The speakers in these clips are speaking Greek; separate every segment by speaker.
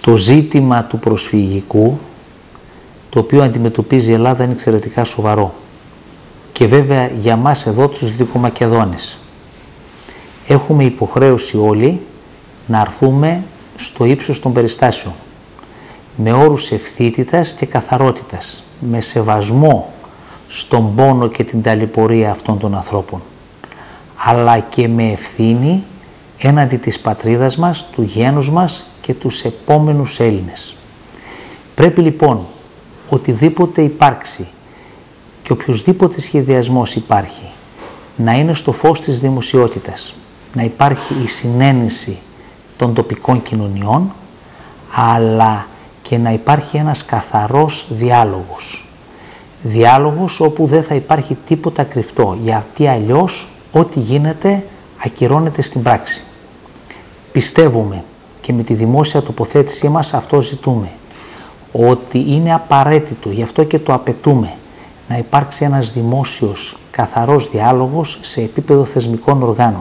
Speaker 1: Το ζήτημα του προσφυγικού, το οποίο αντιμετωπίζει η Ελλάδα, είναι εξαιρετικά σοβαρό. Και βέβαια για μας εδώ τους Δυτικομακεδόνες έχουμε υποχρέωση όλοι να αρθούμε στο ύψος των περιστάσεων, με όρους ευθύτητας και καθαρότητας, με σεβασμό στον πόνο και την ταλαιπωρία αυτών των ανθρώπων, αλλά και με ευθύνη έναντι της πατρίδας μας, του γένους μας και τους επόμενους Έλληνες. Πρέπει λοιπόν οτιδήποτε υπάρξει και οποιοσδήποτε σχεδιασμός υπάρχει να είναι στο φως της δημοσιότητας, να υπάρχει η συνένεση των τοπικών κοινωνιών, αλλά και να υπάρχει ένας καθαρός διάλογος. Διάλογος όπου δεν θα υπάρχει τίποτα κρυφτό, γιατί αλλιώς ό,τι γίνεται ακυρώνεται στην πράξη. Πιστεύουμε και με τη δημόσια τοποθέτησή μας αυτό ζητούμε, ότι είναι απαραίτητο, γι' αυτό και το απαιτούμε, να υπάρξει ένας δημόσιος καθαρός διάλογος σε επίπεδο θεσμικών οργάνων.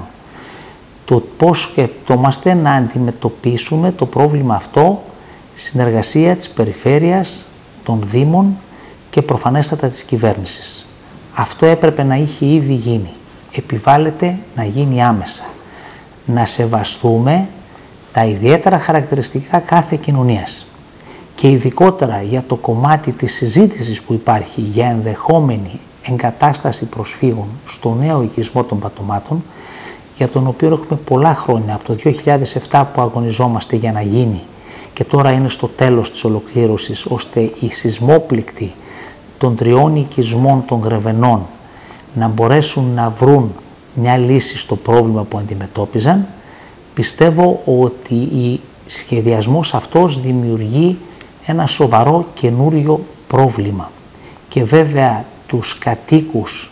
Speaker 1: Το πώς σκεφτόμαστε να αντιμετωπίσουμε το πρόβλημα αυτό, συνεργασία της περιφέρειας, των δήμων και προφανέστατα της κυβέρνησης. Αυτό έπρεπε να είχε ήδη γίνει. Επιβάλλεται να γίνει άμεσα. Να σεβαστούμε τα ιδιαίτερα χαρακτηριστικά κάθε κοινωνίας. Και ειδικότερα για το κομμάτι της συζήτησης που υπάρχει για ενδεχόμενη εγκατάσταση προσφύγων στο νέο οικισμό των Πατωμάτων, για τον οποίο έχουμε πολλά χρόνια, από το 2007 που αγωνιζόμαστε για να γίνει και τώρα είναι στο τέλος της ολοκλήρωσης, ώστε οι σεισμόπληκτοι των 3 οικισμών των Γρεβενών να μπορέσουν να βρουν μια λύση στο πρόβλημα που αντιμετώπιζαν. Πιστεύω ότι ο σχεδιασμός αυτός δημιουργεί ένα σοβαρό καινούριο πρόβλημα και βέβαια τους κατοίκους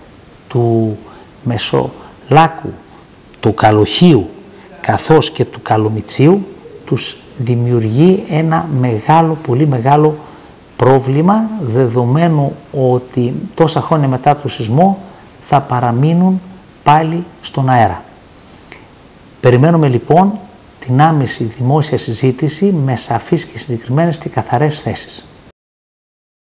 Speaker 1: του Μεσολάκου, του Καλοχείου καθώς και του Καλομητσίου τους δημιουργεί ένα μεγάλο, πολύ μεγάλο πρόβλημα, δεδομένου ότι τόσα χρόνια μετά το σεισμό θα παραμείνουν πάλι στον αέρα. Περιμένουμε λοιπόν την άμεση δημόσια συζήτηση με σαφείς και συγκεκριμένες και καθαρές θέσεις.